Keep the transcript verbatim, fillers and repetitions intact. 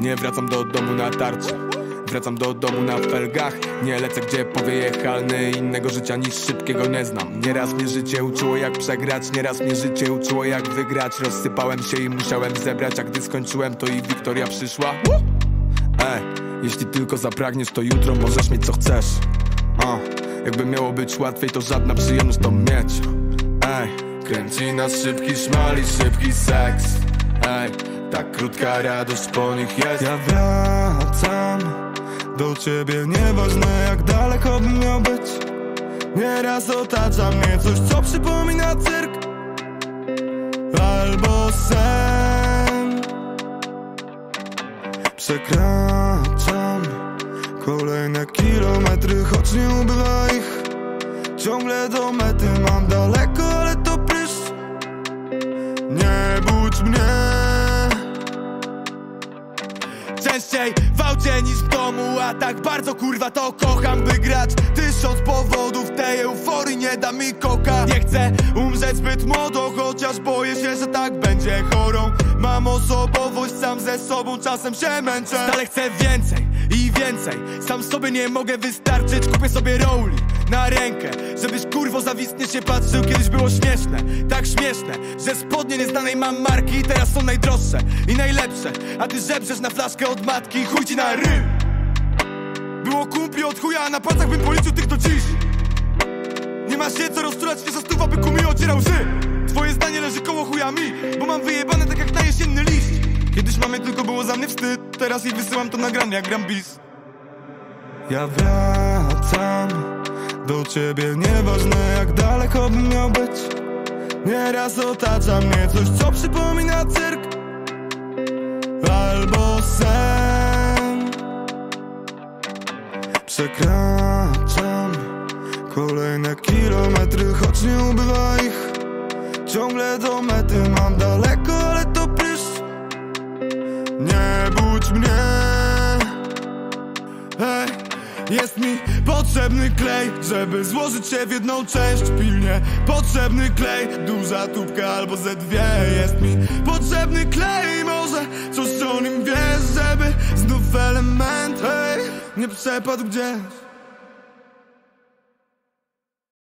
Nie wracam do domu na tarczy, wracam do domu na felgach. Nie lecę gdzie powyjechalny, innego życia niż szybkiego nie znam. Nieraz mnie życie uczyło jak przegrać, nieraz mnie życie uczyło jak wygrać. Rozsypałem się i musiałem zebrać, a gdy skończyłem to i wiktoria przyszła. Ej, jeśli tylko zapragniesz, to jutro możesz mieć co chcesz. uh, Jakby miało być łatwiej, to żadna przyjemność to mieć. Ej, kręci nas szybki szmal i szybki seks. Ej, tak krótka radość po nich jest. Ja wracam do ciebie, nieważne jak daleko bym miał być. Nieraz otacza mnie coś, co przypomina cyrk albo sen. Przekraczam kolejne kilometry, choć nie ubywa ich. Ciągle do mety mam daleko, ale to prysz. Nie budź mnie. Częściej w aucie niż w domu, a tak bardzo kurwa to kocham, by grać. Tysiąc powodów, tej euforii nie da mi koka. Nie chcę umrzeć zbyt młodo, chociaż boję się, że tak będzie chorą. Mam osobowość, sam ze sobą czasem się męczę. Ale chcę więcej i więcej, sam sobie nie mogę wystarczyć. Kupię sobie Rowli na rękę, żebyś kurwo zawistnie się patrzył. Kiedyś było śmieszne, tak śmieszne, że spodnie nieznanej mam marki i teraz są najdroższe i najlepsze. A ty żebrzesz na flaszkę od matki, chuj ci na ryj. Było kumpli od chuja, a na palcach bym policzył tych do dziś. Nie ma się co rozczulać, nie za stuwa by kumy ocierał łzy. Twoje zdanie leży koło chujami, bo mam wyjebane tak jak na jesienny liść. Kiedyś mamie tylko było za mnie wstyd, teraz jej wysyłam to nagrane jak gram bis. Ja wracam do ciebie, nieważne jak daleko bym miał być. Nieraz otacza mnie coś, co przypomina cyrk albo sen. Przekraczam kolejne kilometry, choć nie ubywa ich. Ciągle do mety mam daleko, ale to prysz. Nie budź mnie. Hej, jest mi potrzebny klej, żeby złożyć się w jedną część. Pilnie potrzebny klej, duża tubka albo ze dwie. Jest mi potrzebny klej, może coś o nim wiesz, żeby znów element, hej, nie przepadł gdzieś.